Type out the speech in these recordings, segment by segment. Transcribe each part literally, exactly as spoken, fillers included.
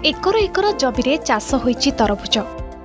एकर एकर जमिरे चाष होइछि तरभुज।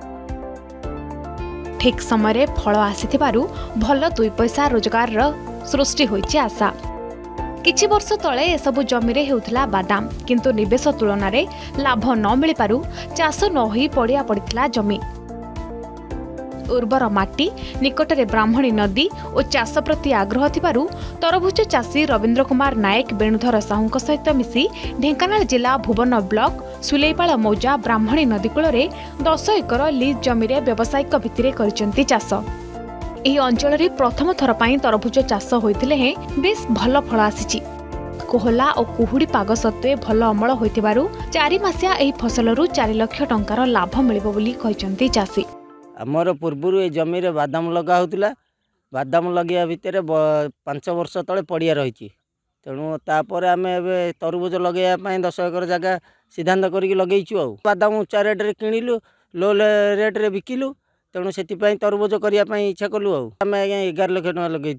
ठीक समय फल आसीथिबारु भल दुई पैसा रोजगार सृष्टि होइछि आशा। किछि वर्ष तले एसबु जमिरे हेउथला बादाम, किंतु निवेश तुलन में लाभ न मिल पारु चाष न होई पड़िया पड़िथिला जमी। उर्वर माटी निकटरे ब्राह्मणी नदी और चाष प्रति आग्रह थिबारु तरभुज चाषी रवींद्र कुमार नायक बेणुधर साहू सहित मिसी ढेंकानाल जिला भुवन ब्लॉक सुलेईपाल मौजा ब्राह्मणी नदी कूल दस एकर लीज जमिरे व्यावसायिक भित्तिरे करिसेंती चाष। एही अंचल रे प्रथम थर पई तरभुज चाष होइतिले हे बेस भल फल आसीछि। कोहला और कुहुड़ी पाग सत्वे भल अमल होइतिबारु चारि मासिया एही फसलरू चार लाख टंकार लाभ मिलिबो बोली कहिसेंती चाषी। आमर पूर्व ए जमी बादाम लगा होता बादाम लगे भितर पांच वर्ष तले पड़िया रही तेणु तापर आम ए तरबुज लगे दस एकर जगह सिद्धांत करके लगेचु। आ बादाम उच्चा रेट्रे किणिलु लो रेट्रे बिकिलु तेणु से तरबुज करने इच्छा कलु। आम आज्ञा एगार लाख टका लगे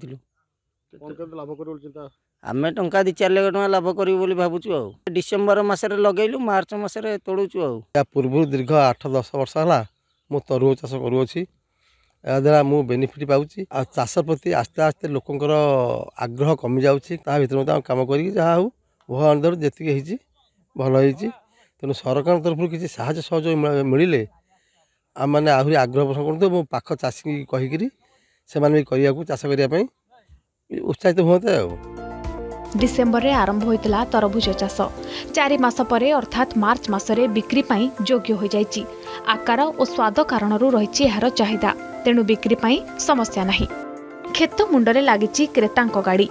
आम टंका दी चार लाख टका लाभ करूँ भावुँ। आ डिसेम्बर मसरे लगेलु मार्च मसरे तोड़ुचु। आ पूर्व दीर्घ आठ दस वर्ष है मु तरबुज चाष करुँची द्वारा मु बेनिफिट पाऊँगी। आ चाष प्रति आस्ते आस्ते लोकंर आग्रह कमी जाऊँगी भर कम कर जहाँ हूँ भगवान जी भल हो तेणु सरकार तरफ किसी साहय सहयोग मिले आम मैंने आहरी आग्रह पोषण करूँ। मो पाख चाषी कहीकि से चाष करने उत्साहित हुए। डिसेम्बर रे आरंभ होइतला तरभुज चाष चारि मास परे अर्थात मार्च मासरे बिक्री पाई योग्य हो जाइछि। आकार और स्वाद कारणरू रहिछि एहार चाहिदा, तेणु बिक्री पाई समस्या नाही। खेत मुंडरे लागिछि क्रेतांक गाड़ी।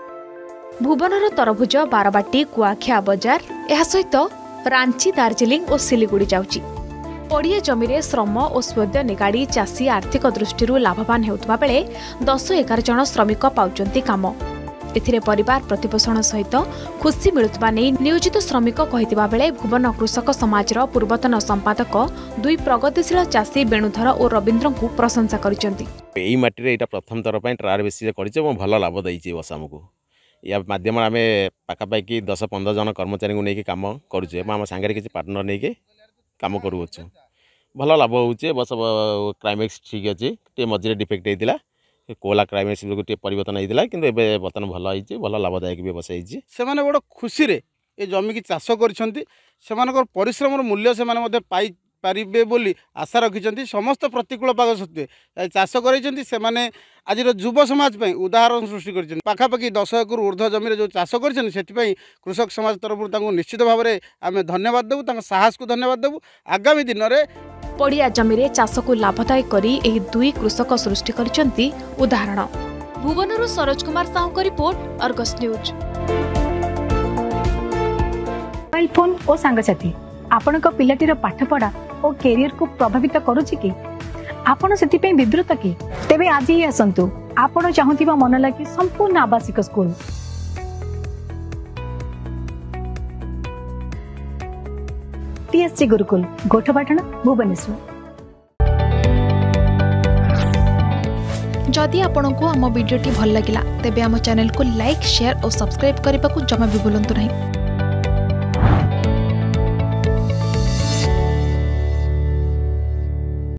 भुवनर तरभुज बारबाटी कुआखिया बजार एहा सहित रांची दार्जिलिंग और सिलीगुड़ी जाउछि। पड़िया जमिरे श्रम और स्वद्य निगाड़ी चाषी आर्थिक दृष्टिरू लाभवान हेउतबा बेले दस एगार जन श्रमिक पाउचंती काम। एथिरे परिवार प्रतिपोषण सहित खुशी मिलुतबा नै नियोजित श्रमिक कहितबा बेले भुवन कृषक समाजर पूर्वतन संपादक दुई प्रगतिशील चाषी बेणुधर और रवींद्र को प्रशंसा करिसेंती। एई माटी रे एटा प्रथम थर पई ट्रायल बेसिस करिसे मो भल लाभ दैछि बस हमकु। या माध्यम आमे पाखापाखि दस पंद्रह जन कर्मचारी को लेकिन काम करुचे आम सांगे किसी पार्टनर नहीं के काम करुच्छे भल लाभ होचे। बस क्लाइमेक्स ठीक अच्छे टे मझे डिफेक्ट होता कोला क्लाइमेक्स गोटे परिवर्तन होता कि बर्तमान भल हो भल लाभदायक व्यवसाय से बड़ खुशी ये जमी की चाष कर परिश्रम मूल्य से पाई पारे बोली आशा रखिंट। समस्त प्रतिकूल पाग सत्वे चाष कर आज युव समाज उदाहरण सृष्टि कर पाखापाखि दस एकर ऊर्ध्व जमी जो चाष कर कृषक समाज तरफ निश्चित भाव में आम धन्यवाद देवु साहस को धन्यवाद देवु। आगामी दिन में पड़िया जमी चाष को लाभदायक करी एही दुई कृषक सृष्टि करिसेंती उदाहरण। भुवनरु सरोज कुमार साहू को report Argus news. Mobile phone और सांगसाथी आपण पिलाटीर पाठपढ़ा और कैरियर को प्रभावित करुछि कि आपण सेतिपई विद्रुत कि तेबे आज ही आसंतु आपण चाहुथिबा मन लागी संपूर्ण आवासिक स्कूल टीएससी गुरुकुल गोठपाटण भुवनेश्वर। जदि आपंक आम भिडी भल लगा तेब आम चैनल को लाइक शेयर और सब्सक्राइब करने को जमा भी भूलु नहीं।